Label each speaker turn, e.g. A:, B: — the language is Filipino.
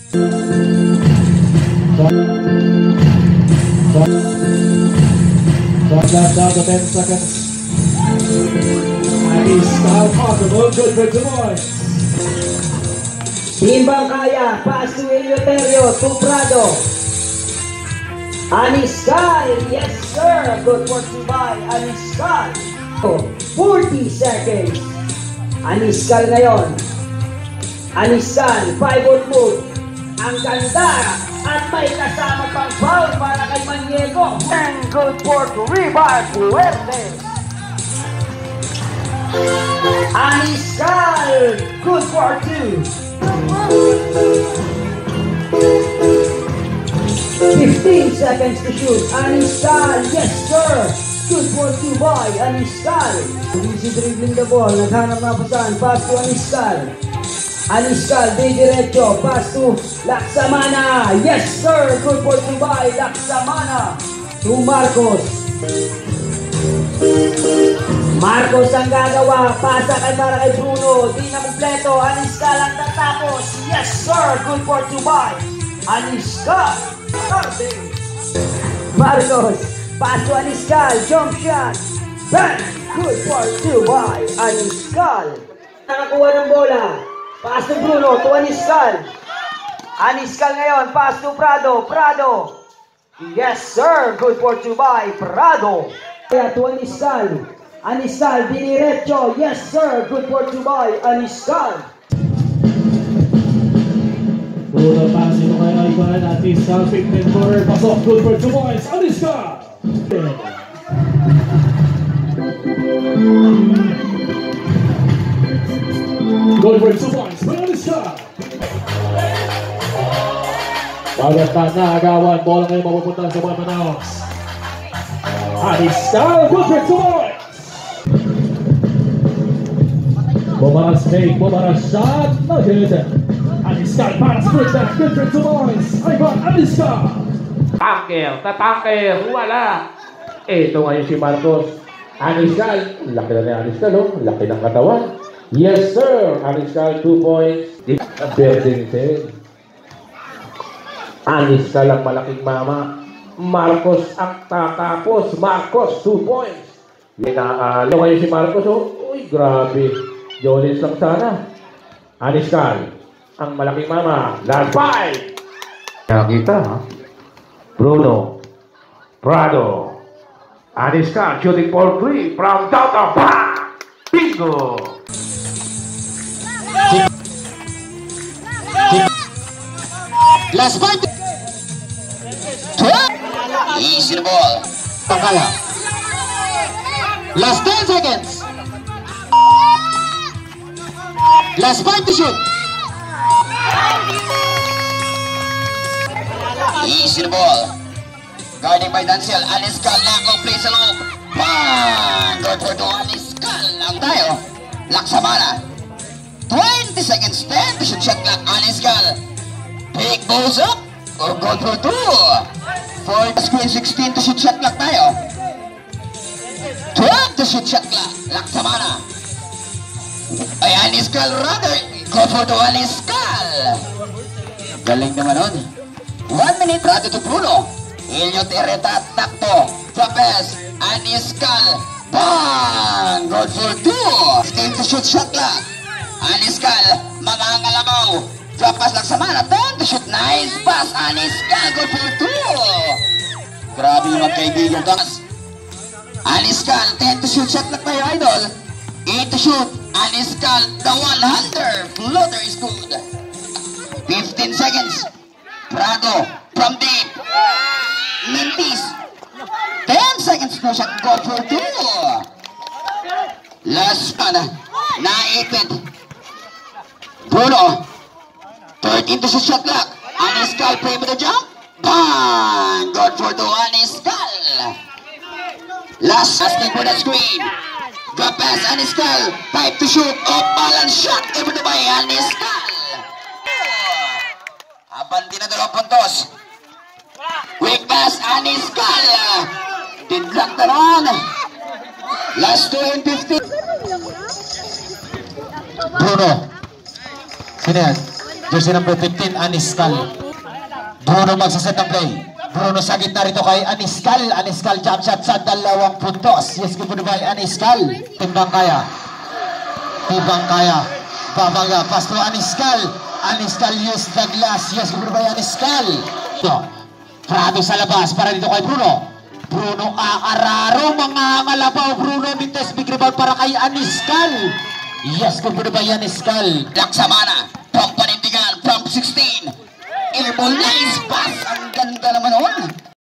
A: Last down to 10 seconds. And he's now possible. Good for Dumois.
B: Timbang kaya, pass to Eleuterio, to Prado. Aniskal, yes sir, good for Dubai, Aniskal. 40 seconds. Aniskal ngayon. Aniskal, pivot move. Ang ganda at may kasama pang foul para kay Maniego. And good for Rival Fuertes. Aniskal, good for 2. 15 seconds to shoot. Aniskal, yes sir. Good for Dubai, Aniskal. Easy dribbling the ball. Naghanap na pasahan. Pass to Aniskal. Aniskal, di diretso. Pass to Laksamana. Yes sir. Good for Dubai, Laksamana. To Marcos. Marcos ang gagawa. Pasa kay para kay Bruno. Di na kumpleto. Aniskal ang tatapos. Yes sir. Good for Dubai. Aniskal. Marcos. Pass to Aniskal. Jump shot. Bang. Good for Dubai. Aniskal. Nakakuha ng bola. Pass to Bruno. To Aniskal. Aniskal ngayon. Pass to Prado. Prado. Yes sir. Good for Dubai. Prado. Kaya to Aniskal. Aniskal, diniretso. Yes sir. Good for Dubai. Aniskal.
A: Bruno passing kay Ivan. Aniskal, 15 for pasok. Good for Dubai. Aniskal. Good for Dubai. Aniskal. Pagkatapos na agawan. Bola ngayon mapupunta sa mga Manaus. Aniskal. Good for Dubai. Bumaras fake, bumaras shot, no good. Aniskal para split back, good for Dumois. Ivan Aniskal.
C: Tatangkel, wala. Ito ngayon si Marcos. Aniskal, laki na ni Aniskal, oh. Laki ng katawan. Yes sir, Aniskal 2 points. Berding. Aniskal ang malaking mama. Marcos ang tatapos. Marcos 2 points. Ito ngayon si Marcos, oh. Uy, grabe. Jolins lang sana. Aniskal, ang malaking mama. Last 5. Nakita, ha? Bruno. Prado. Aniskal, shooting for 3 from down the back. Bingo!
D: Last 5. 12. Easy the ball. Pakala. Last 10 seconds. Last 5 to shoot. Easy the ball. Guarding by Danciel. Aniskal na ako. Play sa loob. Bang! Good for Aniskal. Lang tayo. Laksamana. 20 seconds. 10 to shoot shot clock. Aniskal. Big balls up. Or good for 2. For the screen 16 to shoot shot clock tayo. 12 to shoot shot clock. Laksamana. Ay, Aniskal rather. Go for the Aniskal. Galing naman nun. 1 minute. Rado to Bruno. Eleuterio takto. Trapez. Aniskal. Bang! Good for 2. 15 to shoot shot clock. Aniskal. Mangangalabaw. Trapez lang sa mana. 10 to shoot. Nice pass. Aniskal. Good for 2. Grabe yung magkaibigan. Aniskal. 10 to shoot shot clock tayo, idol. 8 to shoot. Aniskal, the one-hander. Floater is good. 15 seconds. Prado, from deep. Mentis. 10 seconds no shot. Go for 2. Last one. Naipid. Bruno. 13 to shoot shot clock. Aniskal, play with the jump. Bang! Good for 2. Aniskal. Last asking for the screen. Drop pass, Aniskal. 5 to shoot. Off balance shot. Given by Aniskal. Abanti na 2 puntos. Quick pass, Aniskal. Didlock na ron. Last 2 and 15. Bruno. Sino yan? Jersey number 15, Aniskal. Bruno magsaset ng play. Bruno sa gitna rito kay Aniskal. Aniskal jump shot sa 2 puntos. Yes, good by Aniskal. Timbang kaya. Babangga. Pass to Aniskal. Aniskal use the glass. Yes, good by Aniskal. Prado sa labas para dito kay Bruno. Bruno aararo. Mga ngalabaw. Bruno mintes. Big rebound para kay Aniskal. Yes, good by Aniskal. Laksamana. From panindigan. From 16. Airborne nice pass. Ang ganda naman nun.